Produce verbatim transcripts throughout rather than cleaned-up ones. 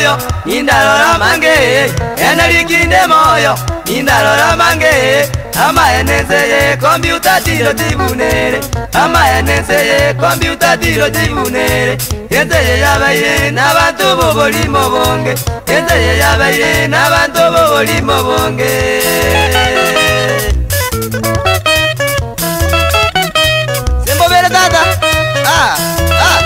moyo indalora mange ena likinde moyo indalora mange ama enese computer tiro tibunere ama enese computer tiro tibunere ente yabaye n'abantu bobolimo bonge ente yabaye n'abantu bobolimo bonge Sembo bere tata ah ah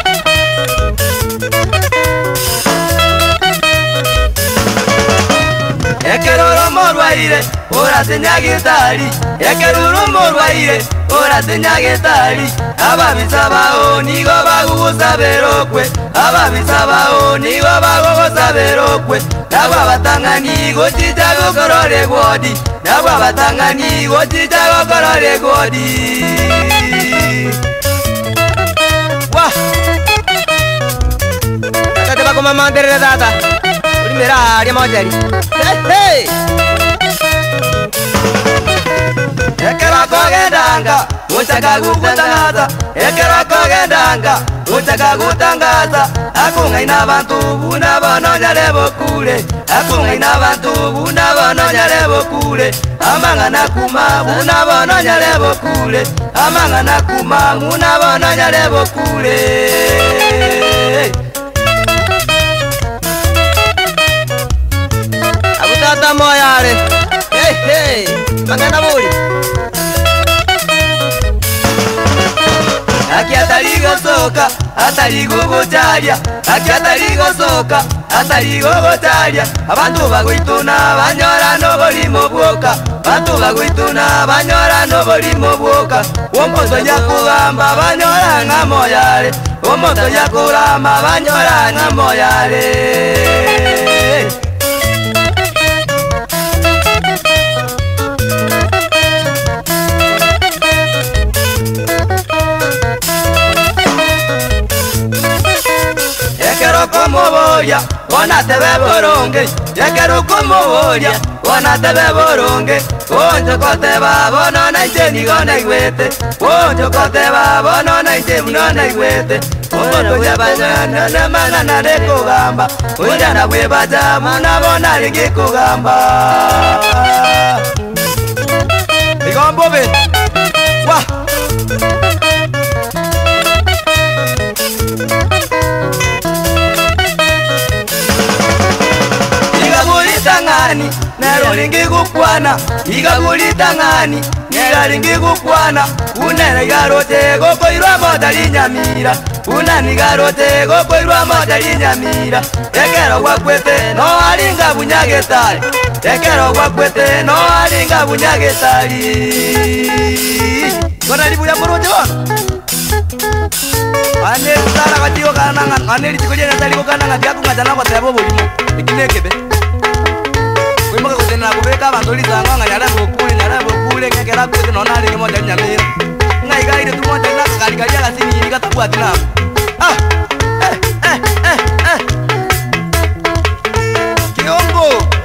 Ekeroro morwaire ora senyagitari Ekeroro morwaire ora senyagitari ababisabao nigo bagusaberokwe ababisabao nigo bagusaberokwe nabwa batangani gotita gokorore godi nabwa batangani gotita gokorore godi Wah Tata bako mama ndere tata Primera área mojari Hey hey Ekera kogendanga Utaka gukutangaza Ekera kogendanga Utaka gutangaza Akunga ina bantu Buna bono nyalebo kule Akunga ina bantu Buna bono nyalebo kule Amanga nakuma Buna bono nyalebo kule Amanga nakuma Buna bono nyalebo kule Abutata moyare Hey hey Mangana buri Aki ataligo soka, ataligo gotaria Aki ataligo soka, ataligo gotaria Abantu bagoituna, banyora no bolimo boka Abantu bagoituna, banyora no bolimo boka Omoto ya kugamba, banyora nga moyare Omoto ya kugamba, banyora nga moyare Ekero como boya, wana tebe boronge Ekero como boya, wana tebe boronge Onjo kote babo no na ite ni gona igwete Onjo kote babo no na ite mno na igwete Omoto ya banyana na mana na de kugamba Uja na webaja muna bona ringi kugamba Igombo be Wah Igagulitangani nero lingi gukwana Igagulitangani nero lingi gukwana Unene garote goko irwa moda linyamira Unani garote goko irwa moda linyamira Ekero wakwete no alinga bunyagetari Ekero wakwete no alinga bunyagetari Kona libuya murote wana Ane utara katigo kanangan Ane litikoje nataligo kanangan Diaku ngajana kwa tebo bolimo Ikinekebe Wimaka kutena kubeka abantu lizangwa nganyala bokule nyala bokule ngekera kuti nona lingi moja nyamira ngai gaire tu moja na kali kali ala sini ni katabu atina ah eh eh eh eh Kiongo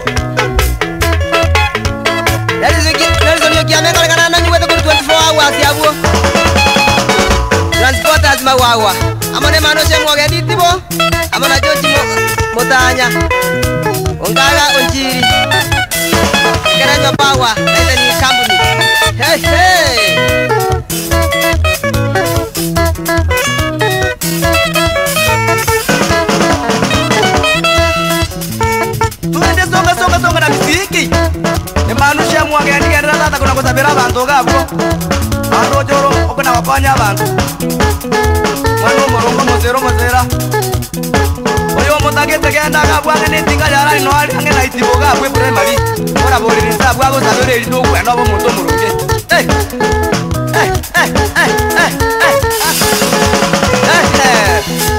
Yali ziki nelson yoki ameka kana nanyi wetu kwa twenty-four hours yabuo Transporters mawawa amane manoshe mwoge ditibo amana joji motanya Ongala onjiri Kerendo bawa Ete ni company Hey hey Tuende songa songa songa na miziki Emanusha mwange Ndike nirata kuna kusabira bantu gabwo Arojoro okuna wapanya bantu Mwanu morongo mozero mozera Oyo motagete genda gabwange netinga yara ino ali ange na itiboga kwe primary ora boliri ntabwa go sabere ri dogu eno bo moto muruge eh eh eh eh eh eh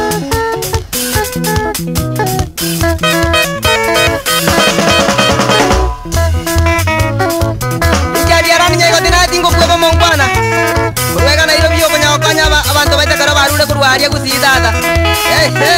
Ikari yarani nyego dina tingo kwebo mongwana Urwega na iro biyo kunya okanya abantu baita kara barure kurwaria kusida eh eh